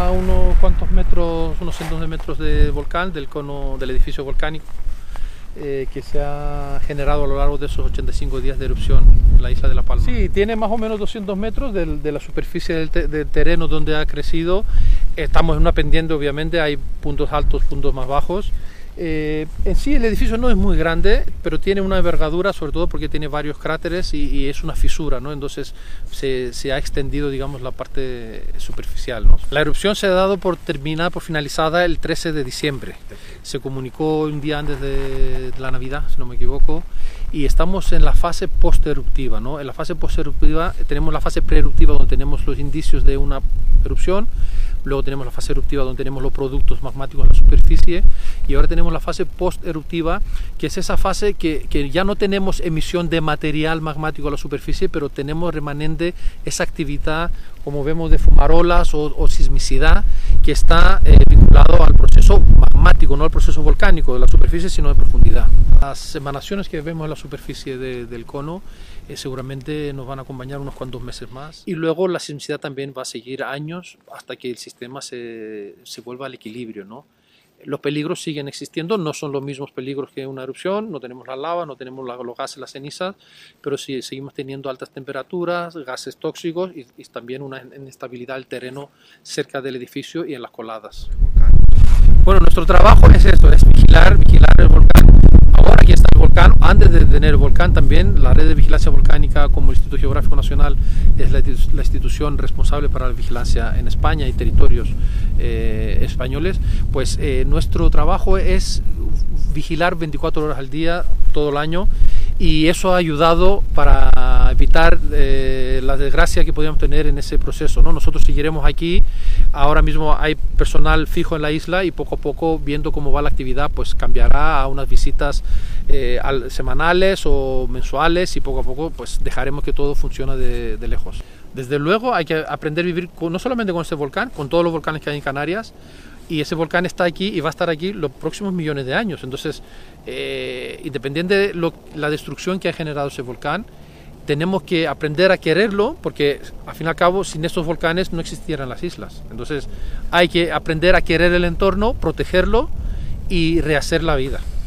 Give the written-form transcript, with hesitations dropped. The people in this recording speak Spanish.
a unos cuantos metros, unos cientos de metros de volcán, del cono del edificio volcánico, que se ha generado a lo largo de esos 85 días de erupción en la isla de La Palma. Sí, tiene más o menos 200 metros de la superficie del terreno donde ha crecido. Estamos en una pendiente, obviamente, hay puntos altos, puntos más bajos. En sí el edificio no es muy grande, pero tiene una envergadura, sobre todo porque tiene varios cráteres y es una fisura, ¿no? Entonces se ha extendido, digamos, la parte superficial, ¿no? La erupción se ha dado por finalizada el 13 de diciembre. Se comunicó un día antes de la Navidad, si no me equivoco, y estamos en la fase posteruptiva, ¿no? En la fase posteruptiva tenemos la fase preeruptiva, donde tenemos los indicios de una erupción. Luego tenemos la fase eruptiva, donde tenemos los productos magmáticos en la superficie, y ahora tenemos la fase post-eruptiva, que es esa fase que ya no tenemos emisión de material magmático a la superficie, pero tenemos remanente esa actividad, como vemos, de fumarolas o sismicidad, que está vinculado al proceso magmático, no al proceso volcánico de la superficie, sino de profundidad. Las emanaciones que vemos en la superficie del cono seguramente nos van a acompañar unos cuantos meses más, y luego la sismicidad también va a seguir años hasta que el sistema se vuelva al equilibrio, ¿no? Los peligros siguen existiendo, no son los mismos peligros que una erupción, no tenemos la lava, no tenemos los gases, las cenizas, pero sí seguimos teniendo altas temperaturas, gases tóxicos y también una inestabilidad del terreno cerca del edificio y en las coladas. Bueno, nuestro trabajo es esto, es vigilar el volcán. Ahora aquí está el volcán. Antes de tener el volcán también, la red de vigilancia volcánica, como el Instituto Geográfico Nacional, es la institución responsable para la vigilancia en España y territorios españoles. Pues nuestro trabajo es vigilar 24 horas al día, todo el año, y eso ha ayudado para evitar la desgracia que podíamos tener en ese proceso, ¿no? Nosotros seguiremos aquí. Ahora mismo hay personal fijo en la isla y poco a poco, viendo cómo va la actividad, pues cambiará a unas visitas semanales o mensuales, y poco a poco pues dejaremos que todo funcione de lejos. Desde luego hay que aprender a vivir no solamente con este volcán, con todos los volcanes que hay en Canarias, y ese volcán está aquí y va a estar aquí los próximos millones de años. Entonces, independiente de la destrucción que ha generado ese volcán, tenemos que aprender a quererlo, porque al fin y al cabo sin estos volcanes no existieran las islas. Entonces hay que aprender a querer el entorno, protegerlo y rehacer la vida.